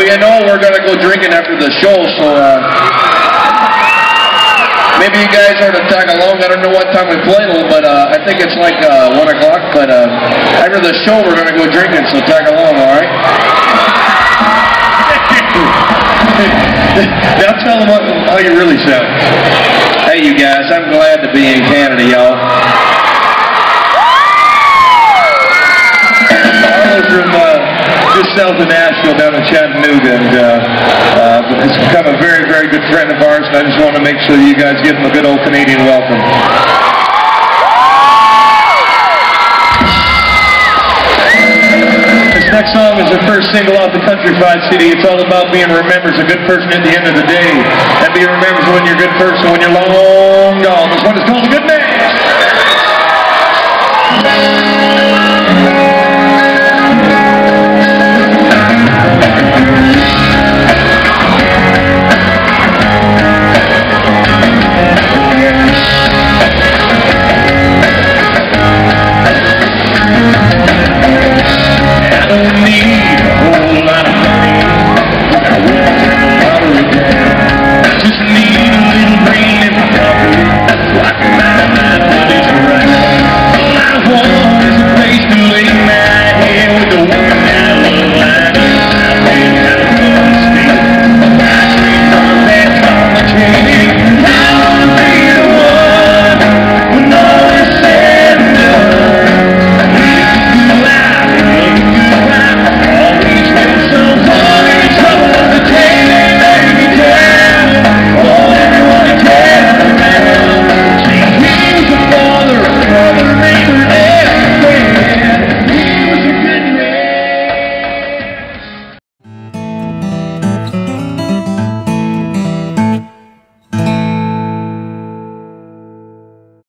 you know we're going to go drinking after the show, so maybe you guys are to tag along. I don't know what time we play, but I think it's like 1 o'clock, but after the show we're going to go drinking, so tag along, all right? Now tell them how you really sound. Hey, you guys, I'm glad to be in Canada, y'all. Carlos from just south of Nashville down in Chattanooga, and has become a very, very good friend of ours, and I just want to make sure that you guys give him a good old Canadian welcome. This next song is the first single off the Countrified CD. It's all about being remembered as a good person at the end of the day, and being remembered when you're a good person when you're long gone. This one is called